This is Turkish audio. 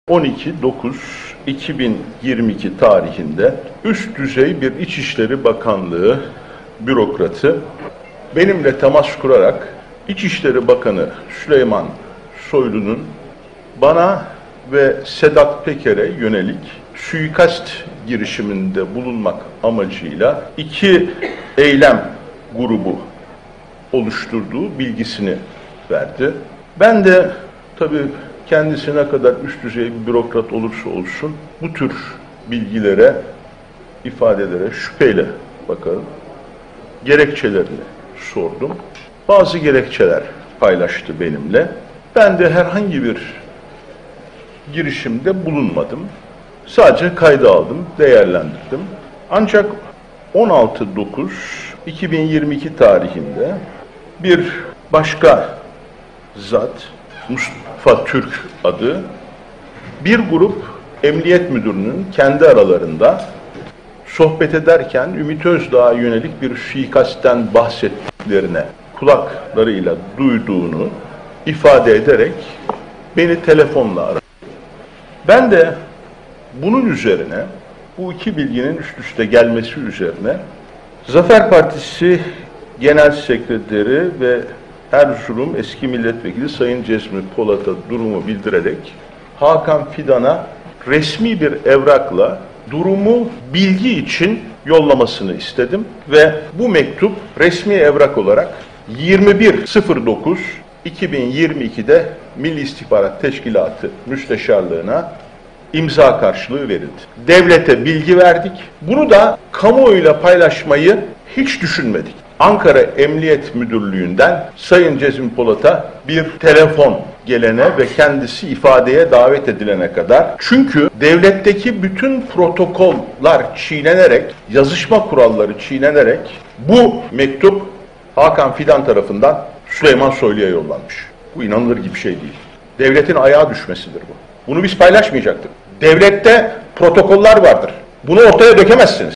12.09.2022 tarihinde üst düzey bir İçişleri Bakanlığı bürokratı benimle temas kurarak İçişleri Bakanı Süleyman Soylu'nun bana ve Sedat Peker'e yönelik suikast girişiminde bulunmak amacıyla iki eylem grubu oluşturduğu bilgisini verdi. Ben de tabii kendisi ne kadar üst düzey bir bürokrat olursa olsun bu tür bilgilere, ifadelere şüpheyle bakarım. Gerekçelerini sordum. Bazı gerekçeler paylaştı benimle. Ben de herhangi bir girişimde bulunmadım. Sadece kayda aldım, değerlendirdim. Ancak 16.09.2022 tarihinde bir başka zat, Mustafa Türk adı, bir grup emniyet müdürünün kendi aralarında sohbet ederken Ümit Özdağ'a yönelik bir suikastten bahsettiklerine kulaklarıyla duyduğunu ifade ederek beni telefonla aradı. Ben de bunun üzerine, bu iki bilginin üst üste gelmesi üzerine Zafer Partisi Genel Sekreteri ve Erzurum eski milletvekili Sayın Cezmi Polat'a durumu bildirerek Hakan Fidan'a resmi bir evrakla durumu bilgi için yollamasını istedim ve bu mektup resmi evrak olarak 21.09.2022'de Milli İstihbarat Teşkilatı Müsteşarlığına imza karşılığı verildi. Devlete bilgi verdik. Bunu da kamuoyuyla paylaşmayı hiç düşünmedik. Ankara Emniyet Müdürlüğü'nden Sayın Cezmi Polat'a bir telefon gelene ve kendisi ifadeye davet edilene kadar. Çünkü devletteki bütün protokoller çiğnenerek, yazışma kuralları çiğnenerek bu mektup Hakan Fidan tarafından Süleyman Soylu'ya yollanmış. Bu inanılır gibi bir şey değil. Devletin ayağa düşmesidir bu. Bunu biz paylaşmayacaktık. Devlette protokoller vardır. Bunu ortaya dökemezsiniz.